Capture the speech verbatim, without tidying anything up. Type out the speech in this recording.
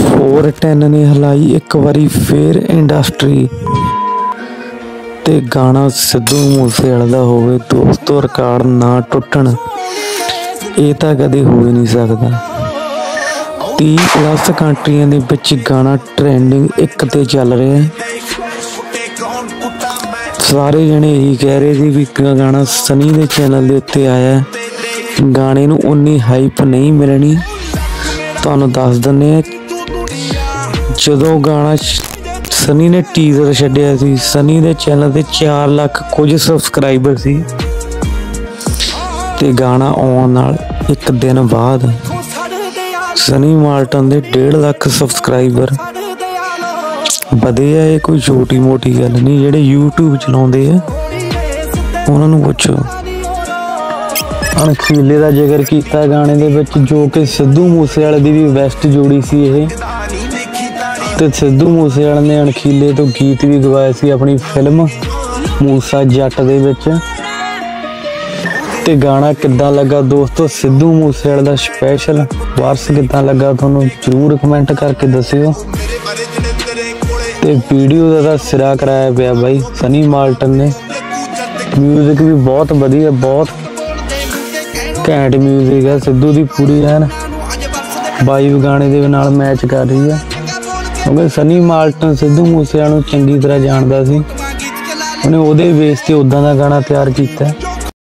Four ten ने हिलाई एक बारी फिर इंडस्ट्री ते गाना सिद्धू मूसेवाले दा होवे दोस्तों रिकॉर्ड ना टुटण ये तां कदे हो ही नहीं सकदा। तीस प्लस कंट्रियां दे विच गाना ट्रेंडिंग एक ते चल रहा है। सारे जने यही कह रहे थे भी गाना सनी दे चैनल दे उत्ते आया है, गाने नूं उन्नी हाइप नहीं मिलनी। तुहानूं दस दिंदे आ जदों गाना सनी ने टीजर छड्डिया सी, सनी दे चैनल ते चार लाख कुछ सबसक्राइबर सी ते गाना आउण नाल एक दिन बाद सनी माल्टन दे डेढ़ लाख सबसक्राइबर वधे आ। ये कोई छोटी मोटी गल नहीं, जेडे यूट्यूब चलाउंदे आ उन्हां नूं पुछो। अणखीले दा जिक्र कीता गाने दे विच, जो कि सिद्धू मूसेवाले दी भी बेस्ट जोड़ी सी ये, ते सिद्धू मूसेवाले ने अणखीले तो गीत भी गवाए सी अपनी फिल्म मूसा जट दे विच। ते गाना किद्दां लगा दोस्तों सिद्धू मूसेवाले दा स्पैशल वारस किद्दां लगा तुहानूं जरूर कमेंट करके दस्सिओ। ते वीडियो दा तां सिरा कराया पिया बाई सनी माल्टन ने। म्यूजिक भी बहुत वधिया, बहुत घैंट म्यूजिक है सिद्धू दी, पूरी एन वाइब गाने दे नाल मैच कर रही है। क्योंकि सनी माल्टन सिद्धू मूसेवाले नूं चंगी तरह जानदा सी, उन्हें उहदे बेस ते उदां दा गाना तैयार कीता।